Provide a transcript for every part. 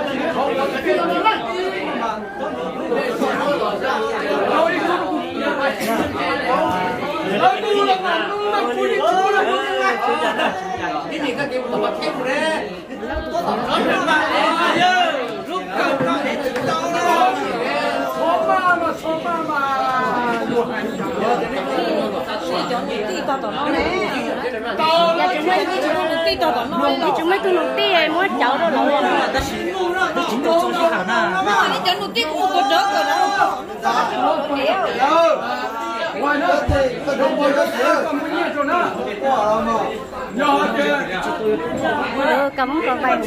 chúng mấy cứ nụ tê muốn cháu đâu rồi chính tôi cho chị hảo na đi cho nụ tê cũng có đỡ rồi đó ngoài nữa thì không có cái gì cầm cái gì rồi nữa nhỏ kìa cấm có bài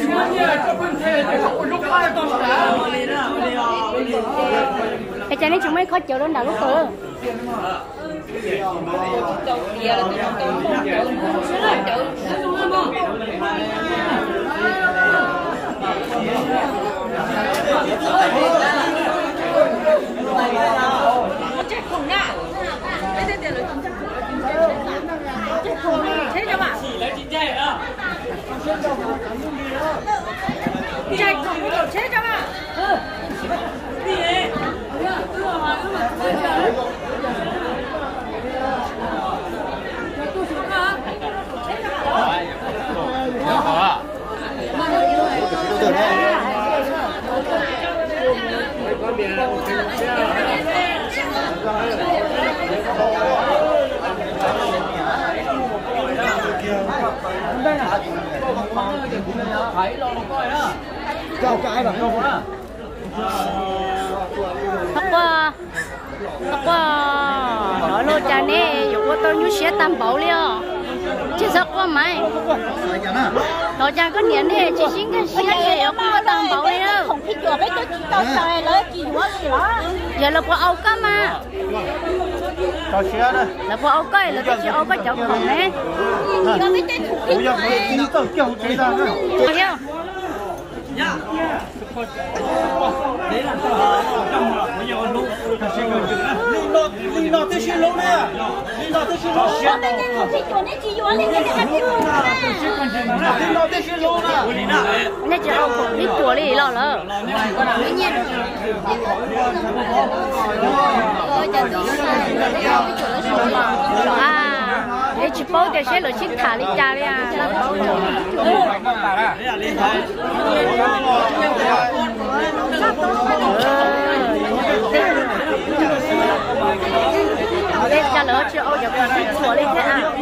cái trái này chúng mấy khó chịu luôn đã lúc từ chết khủng nha thế cho bạn chạy khủng kiểu chết cho bạn chào cái là không á hấp qua nói lô cha nè dù có tôi như xe tam bảo liao chỉ sợ quá mày nó cha có nhện nè chỉ xin cái xe này ở qua tam bảo liao không thích được cái tôi chỉ tao xài lấy chỉ quá gì đó giờ là có áo cá mà chào xe đây là có áo cái là chỉ áo cái cháu còn nè bây giờ mình đi tàu kiểu thế nào nữa đấy là trong bây giờ nó linh nọ tới xin lỗi nè linh nọ tới xin lỗi không thích chuẩn đấy chỉ quá lên cái này linh nọ tới xin lỗi nè nè chỉ áo cũng đi tuổi đi lo lỡ tự nhiên để chỉ bao giờ sẽ lựa chọn thả đi cha đi à đây cha lỡ chưa ô giờ còn đi chùa đi thế à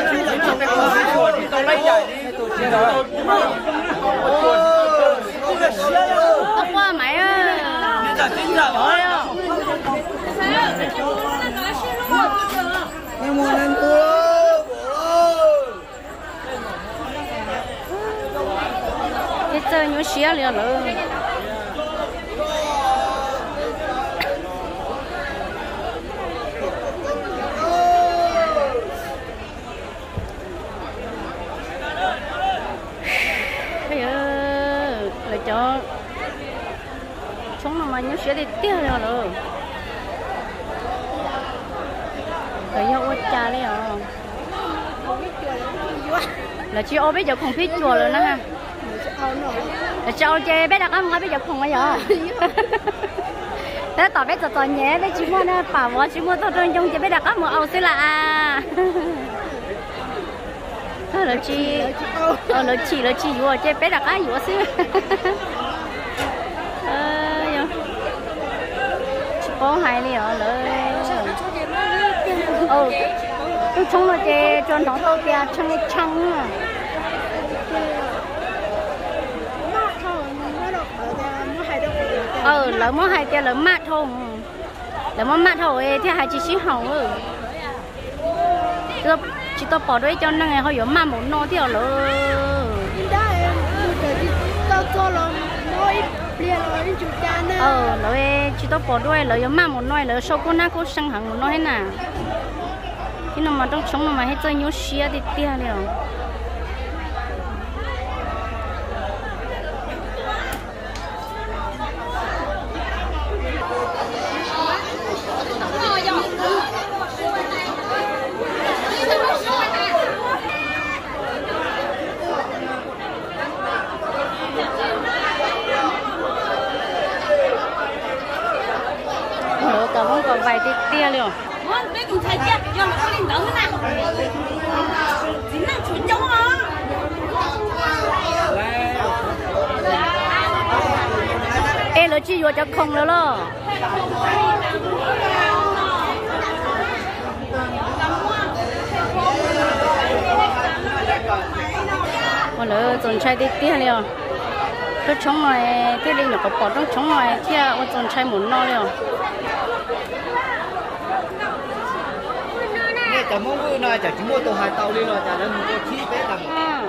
tao qua mày à em muốn ăn cua cái chơi nhớ xía liền rồi lại cho sống mà nhớ xía thì tiếc rồi cái nhau ớt cha đấy à là chị ô bây giờ không biết chùa rồi nè ha là cháu chơi bé đặt ăn bây giờ không bây giờ thế tỏ bé tỏ nhé bé chỉ mua nè bảo vợ chỉ mua tôi trong chơi bé đặt ăn một áo xí là à là chị là chị vừa chơi bé đặt ăn vừa xí chị có hay đi ởเลยtôi trông là chơi tròn đó tôi kia trăng lỡ mua hai kia lỡ mát thôi lỡ mua mát thôi thì hai chị xí hỏng rồi chị tôi bỏ đuôi cho năng ngày họ giống mát một nô thì lỡ lỡ chị tôi bỏ đuôi lỡ giống mát một nôi lỡ sô cô na cô sang hẳn một nôi hết nè khi nào mà trong sống mà hết chơi nhú xía thì tia liền vài tia luôn. Mấy con trai kia, do nó có lên đỡ nè. Chính là chuẩn giống hả? Ê, nó chỉ vô cho không nữa lo. Còn nữa trồng chai tia luôn. Cái trống này, cái linh nó có bỏ trong trống này, thì ở trồng chai muốn no luôn. chả mong vui này chả chỉ mua tàu hai tàu đi rồi chả lên mua chi bé đằng.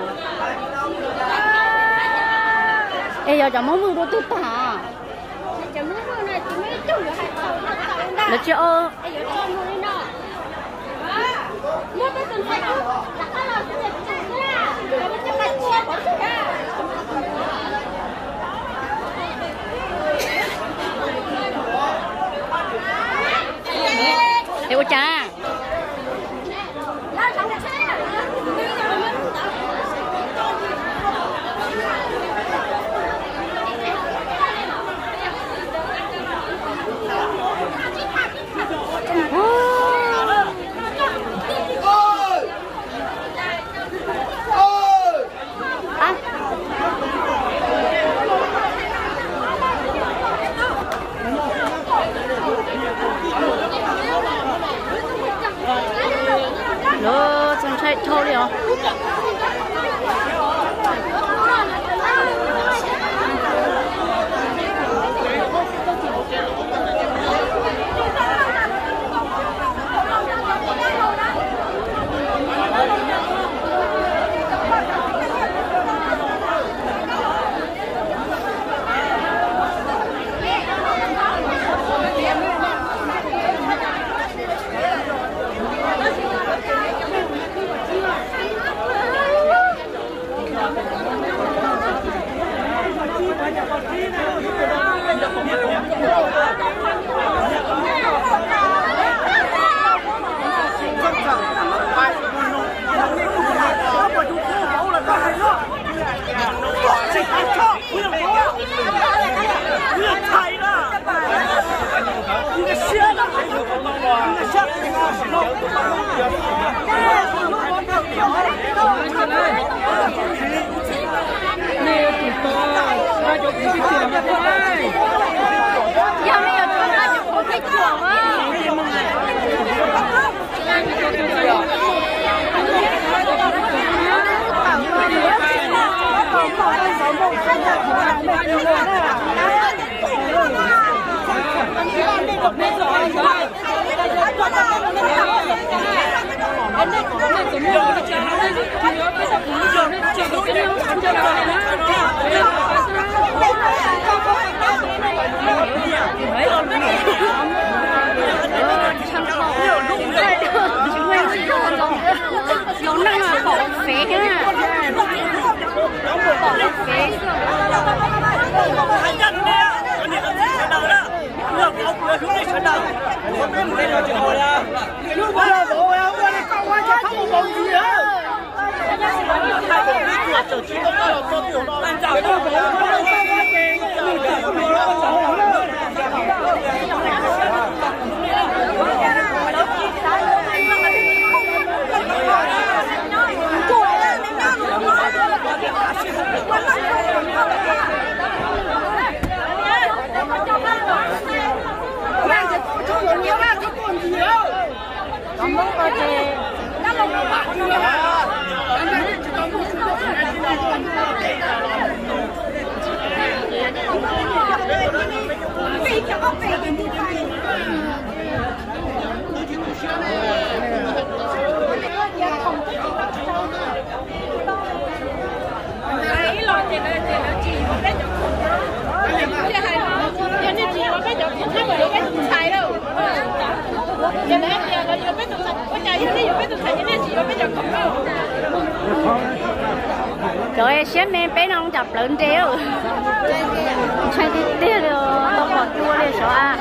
Ê giờ chả mong vui đâu tôi tả. Chả mong vui này chỉ mấy chút nữa hai tàu đó. Nó chưa ơ. Ê giờ cho mua đi nọ. Mua cái tuần này cứ đặt cái lò sẽ đẹp chắc nha. Rồi mình cho bạn mua bỏ chút ra. Ê cô cha. Nó trông chạy thâu đi hả? Nó năng là bỏ phế cái này. Bỏ phế trời ơi, xếp mẹ bé nó chập lợn treo. Chạy đi tía rồi, tao bỏ chua đi sợ à.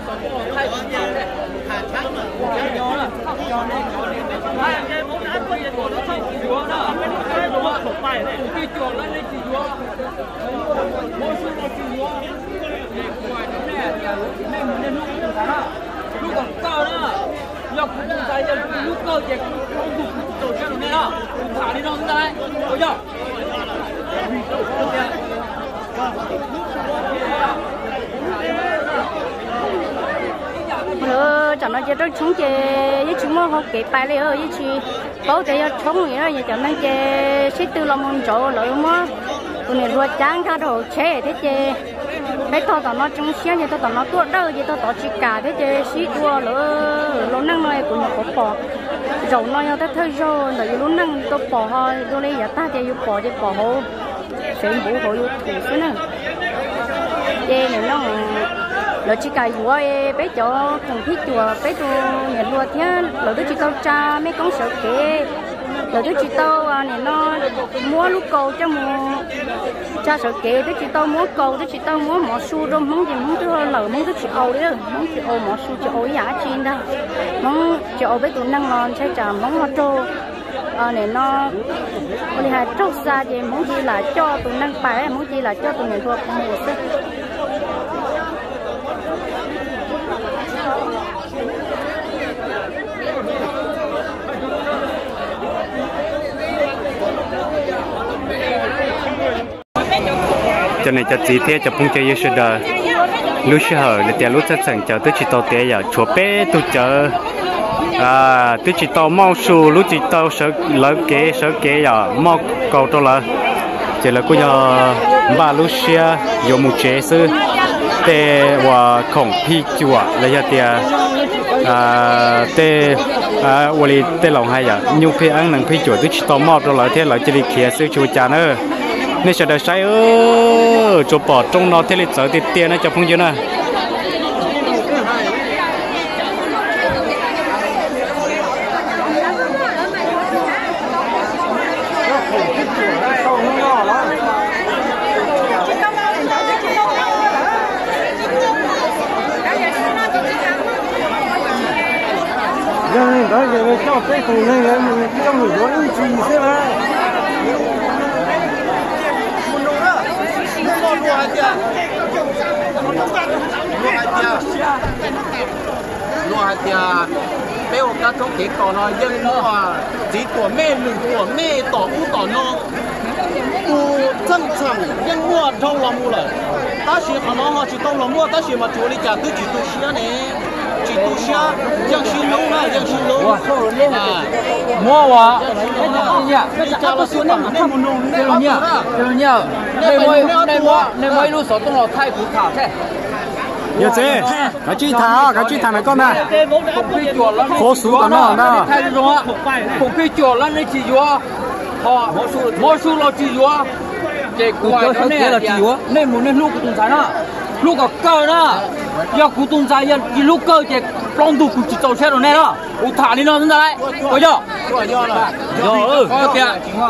lúc còn cao nữa, dọc cũng dài dần lúc cao chỉ không đủ tổ chức này đó, thả đi đâu ra đấy, thấy chưa? Cho nó chỉ rất chúng chơi với chúng nó học cái bài này ở với chị bảo để cho chúng người đó cho nó chơi sẽ từ lòng môn chỗ lợi mà tụi này luôn chán cả đồ chế thế chơi mấy thằng nó trong xe như thằng nó tuột đâu như thằng chỉ cả thế chơi xí đua lỡ năng này của nó có bỏ dầu nó nhau tới thôi rồi là lỡ năng tôi bỏ thôi tôi lấy giả ta chơi bỏ đi bỏ hồ sẽ bố hồ thủ thế nữa chơi này nó lỡ chỉ cài vua bé cho thằng thích chùa bé cho nhà lúa thế lỡ tôi chỉ câu cha mấy con sợ kệ lỡ tôi chỉ tao này nó mua lúc cầu cho mua cha sợ kệ tôi chỉ tao mua cầu tôi chỉ tao mua mỏ su rồi món gì món tôi lỡ món tôi chỉ âu đấy món chỉ âu mỏ su chỉ âu giá trên đó món chỉ âu bé tụi năng ngon sẽ trả món hoa trâu này nó đi hai trâu xa thì món gì là cho tụi năng bài món gì là cho tụi người thua mua sức cho nên cho chị thế cho phong chơi sự đời lúc xưa là tiền lúc chắc chắn cho tôi chỉ tao tiền giờ chúa bé tôi chờ tôi chỉ tao mau su lúc chỉ tao sợ kế giờ mau cầu tôi là chỉ là cũng giờ ba lúc xưa dùng một chế sư để và khổng phi chùa là giờ tiền để và đi để lòng hay giờ nhiều khi ăn năng phi chùa tôi chỉ tao mau tôi là thế là chỉ đi kia sư chùa cha nữa nên sẽ được sai chỗ bỏ trong nó thế lịch sử thì tiền nó cho phong dương à đó giờ cho cái thùng này là mình trong người đó gì thế mà loa tia bé ông ta trong cái cỏ nó dân nó chỉ của mẹ lử của mẹ tỏ u tỏ nó u chân chẳng dân mua trong lòng mua rồi ta chỉ họ nó chỉ trong lòng mua ta chỉ mà chủ đi trả tôi chỉ tu xia này chỉ tu xia dân xin lâu này dân xin lâu mua quá cái trả là số năm năm một nông nên mấy lúc sáu nó thay cũ thảo thế giờ thế cái chi thả này con này khó số tao nó đó cũng cái chuột là nó chỉ vô họ mỗi số là chỉ vô cái quài nó này là chỉ vô nên muốn nên lúc của tụi trái nó lúc ở cơ đó giờ của tụi trái giờ chỉ lúc cơ cái long đủ của chỉ tàu xe rồi này đó u thả đi nó ra đấy có chưa rồi ok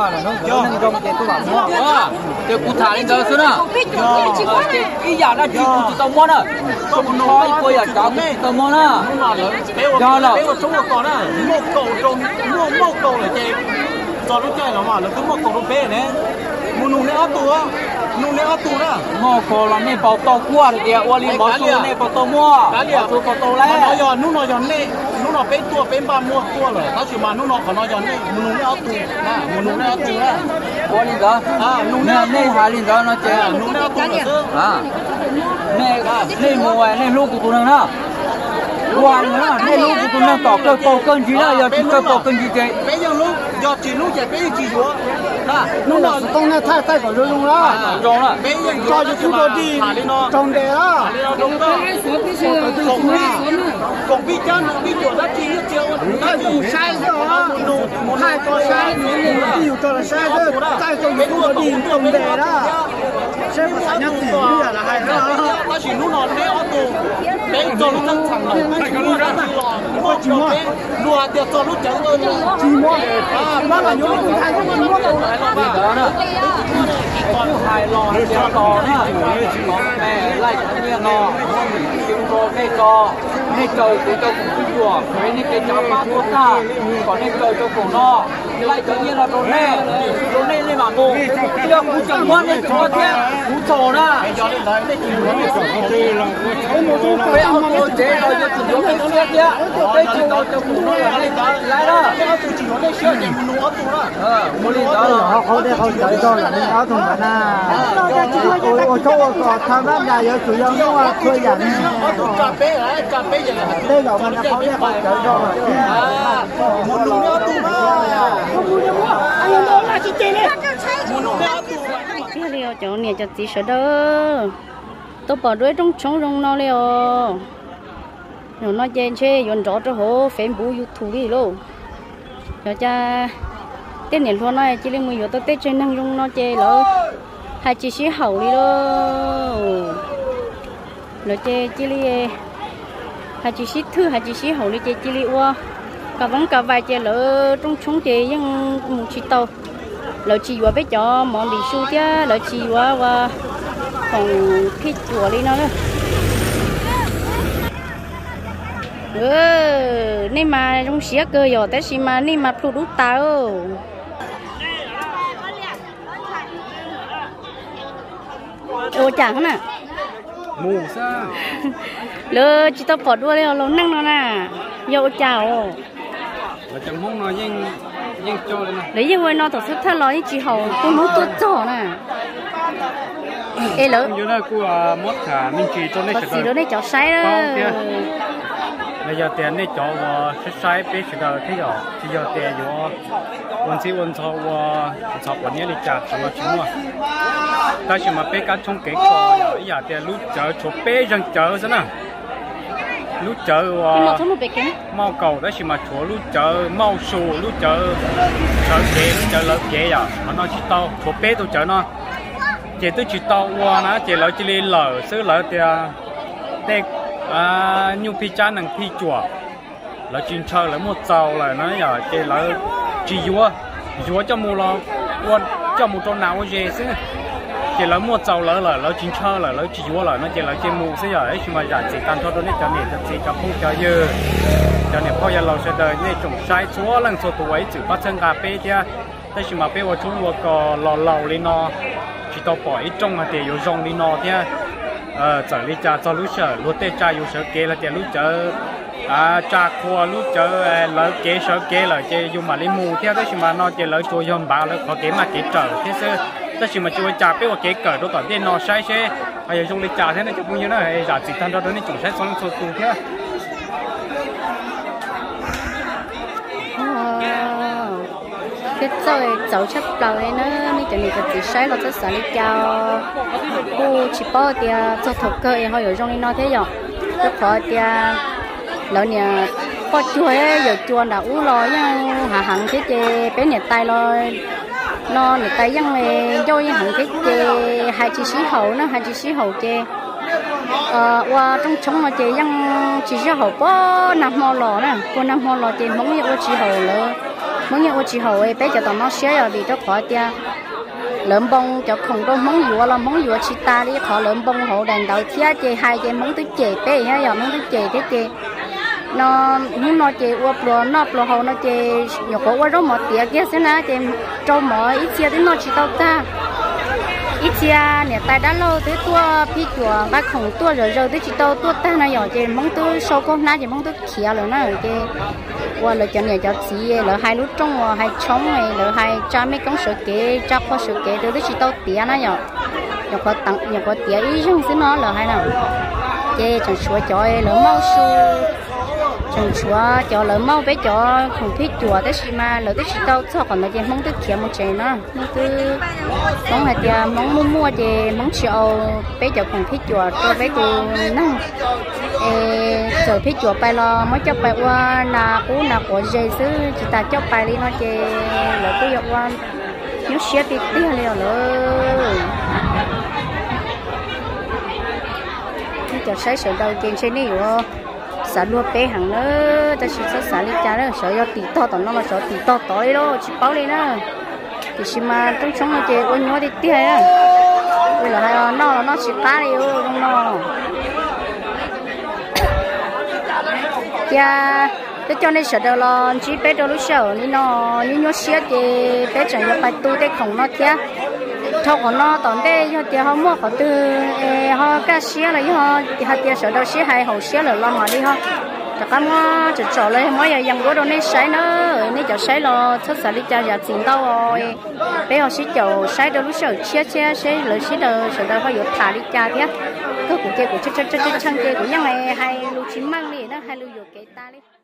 cái cụ thả lên đó xưa nè cái giả là chỉ cụ tàu mua nè không nói coi là cháu cụ tàu mua nè do là sống một con á một cầu trong một cầu là chơi cho nó chơi nó mà nó cứ một cầu nó bé này muốn nung áo tù đó ngô cổ là mấy bao tàu qua thì qua đi bao số này bao tàu mua bao số bao tàu lấy nó giòn này nó bé tua bé ba mua tua rồi tao chỉ mà nó còn nó giòn này muốn nung áo tù đó qua đi đó này hai đi đó nó chơi nung áo tù này mùa này lúc của tụi nó hoàng nữa này lúc của tụi nó tỏ cơ cầu cân gì đó giờ chỉ cơ cầu cân gì chơi bây giờ lúc giờ chỉ lúc chạy bây giờ chỉ chúa lúc nào tông này thay khỏi rồi đó bây giờ cho chúng tôi đi trồng đề đó đúng đó còn bị chán bị chuột đã chi hết chiều đủ sai rồi hai con sai nhiều cho là sai thôi sai cho chúng tôi đi trồng đề đó sẽ có phải nhắc gì bây giờ là hay đó ta chỉ lúc nào bé ở tù bé cho lúc tăng thẳng rồi lúa ra lúa chỉ mua lúa tiệt cho lúc trắng thôi chỉ mua bác là nhớ không thay không mua đâu đó con hài lò hay đeo to nữa có mẹ lại cái kia nó chúng tôi đây to nên trời của tôi cũng không đùa với những cái cháu ba cô ta còn nên trời cho cổ nó lại tự nhiên là đồ nê lên mà mù chưa cú chồng mất nên chúng nó thế cú trò đó với ông cô chế rồi cho chúng nó cái kia đây chỉ có cho cú nó lại đó chỉ có đây chưa chỉ muốn nó tụ đó muốn đi đó họ đây họ chơi cho là nên áo thùng mà na ôi chỗ tham gia nhà giờ chủ yếu nó là thuê nhà cà phê vậy là đây là mình họ đây họ chơi cho là muốn luôn nó tụ anh nó là chị chơi này muốn luôn nó tụ cái liều chỗ này cho chị sợ đó tôi bỏ đuôi trong chống rong nó liều rồi nó trên chơi dọn rõ cho họ phèn bù YouTube đi luôn cho cha tết này luôn này chỉ lên 10 giờ tới tết chơi năng rong nó chơi lỡ hai chị xí hậu đi luôn lỡ chơi chỉ li hai chị xí thứ hai chị xí hậu đi chơi chỉ li qua cả vẫn cả vài chơi lỡ trong chống chơi nhưng một chị tàu lỡ chị qua bé cho món bị su chứ lỡ chị qua còn khi chùa đi nó nữa nên mà trong xía cơ rồi tới xí mà nên mà phụ đủ tao ô chẳng nè mù sao lỡ chị tao bỏ đua đi lâu năng nó nè vô chào là chẳng mong nó nhưng cho đây này lấy những người nó tổ chức thay nói chị hầu tôi muốn tôi cho nè ê lỡ như là của mất cả mình chỉ cho nên chỉ đó đây cháu sai đó bây giờ tiền này cho sai bé chỉ là thế rồi chỉ giờ tiền vô quân thọวันนี้เลยจัดสำหรับชิ้นว่ะถ้าชิมาเป๊กกันช่องเก๋ก่อนอย่าเดี๋ยวรู้เจอชเป๊ยังเจอซะนะรู้เจอว่าเมาเก่าได้ชิมาชัวรู้เจอเมาสูรู้เจอเก๋รู้เจอเลิกเก๋อ่ะมันเอาชิโตชัวเป๊ตัวเจอเนาะเจตัวชิโตว่านะเจเราจะเลี้ยเหล่ซื้อเหล่เดียเด็กยูพิจารณ์พี่จั่วเราจินเชอร์แล้วหมดเจ้าเลยนะอย่าเจเราจียัวจะมูเราวันจะมูตัวหนาวเจซึ่งเจเราหมดเจ้าเลยเราจินเชอร์เลยเราจียัวเลยนะเจเราเจมูซึ่งอย่าไอ้ชิมาอยากจีกันทอดตัวนี้จะเนี่ยจะจีกับพวกจะเยอะจะเนี่ยพออย่าเราจะเดินเนี่ยจงใช้ชัวร์ลังตัวไว้จืดพัชงกาเป้เดียแต่ชิมาเป้ว่าชุ่มวัวก็หล่อเลยเนาะจีตัวปล่อยจงมาเดียวจงเลยเนาะเดียgiờ đi cha cho lúc sợ lúc tết cha yêu sợ kế là tiền lúc chờ cha khoa lúc chờ lỡ kế sợ kế là chơi dùng mà lấy mù theo đó mà nó chơi lỡ chui hôm bảo lỡ có kế mà kế trở thế xưa đó chỉ mà chui cha biếtว่าkế cỡ đó tận tiền nó sai xe bây giờ dùng đi cha thế này chụp bao nhiêu nữa giả chỉ thân đó đó này chúng sai xong số tù theo cái rồi cháu chấp đầu đấy nó nên cho nên chỉ sai là rất sợ đi chào cô chỉ bao tiền cho thực cơ em họ ở trong nó thế rồi rất khó tiền lỡ nhà có chua ấy giờ chua đã u lo nhưng hạ hẳn thế chứ bé nhà tay lo nó nhà tay nhưng mà do như hẳn thế chứ hai chị sĩ hậu nó hai chị sĩ hậu chứ qua trong chống mà chứ nhưng chị sĩ hậu có nằm mò lò nè cô nằm mò lò chứ không như cô chị hậu nữa món như chị hậu ấy bé cho tao nó xé rồi vì cho khỏi tia lợn bông cho không đâu món dừa là món dừa chị ta đi khỏi lợn bông hộ đàn đầu chia chơi hai chơi món tứ chè bé nhá giờ món tứ chè thế chè nó muốn nó chè uo pro hậu nó chè nhỏ cổ uo rau một tia kia xí na chè trâu mỏ ít chia đến nó chỉ tao ta ít chia nè tay đã lâu tới tua phi chùa ba không tua rồi tới chỉ tao tua ta này giờ chè món tứ sâu con na chè món tứ khía rồi nó chè qua lời cho này cho chị lời hai lúc trong hai chống này lời hai cha mấy công sự kế cha có sự kế từ chỉ tao tía nó nhở nhở có tặng nhở có tía ý chung xí nó lời hai nào chê chẳng chúa cho lời mau su chẳng chúa cho lời mau bé cho không thích chùa tới xí mà lời tới chỉ tao cho còn lời chê mong tới kia một chè nó mong tới mong là chè mong mua chè mong chiều bé cho không thích chùa cho bé từ năng rồi phía chùa bay lo mới cho bay qua là cú là của dây xứ chỉ ta cho bay đi nó chơi lợi cái dọc qua nếu xé thì tiếc liền nữa cái chợ sấy sợi đầu trên trên này rồi xả lúa bé hàng nữa ta chỉ xả đi cha đó sợ do tỉ to tao nó là sợ tỉ to tối đó chỉ báo đi nữa thì xem mà trong sống nó chơi ôn nhớ thì tiếc á bây giờ hay nó chỉ cá đi trong nó cha tôi cho nên sợ đâu là chỉ bé đâu lúc sau nên nó như nhớ xía thì bé chẳng có bài tu để không nó thế thôi còn nó tận đây cho thì họ mua họ từ họ cái xía là họ thì họ tiền sợ đâu xía hay hậu xía là lo mà đi ha chắc chắn nó chỉ trò lấy mỗi giờ dòng của đồ này sấy nữa này cho sấy lo thật sự đi cho giờ tiền đâu rồi bé họ xí chầu sấy đâu lúc sau chia sấy lợi xí đâu sợ đâu họ có thả đi cha thế cứ của kia của chân chân chân chân kia của nhau này hay lưu chín mang đi nó hay lưu dụ cái ta đi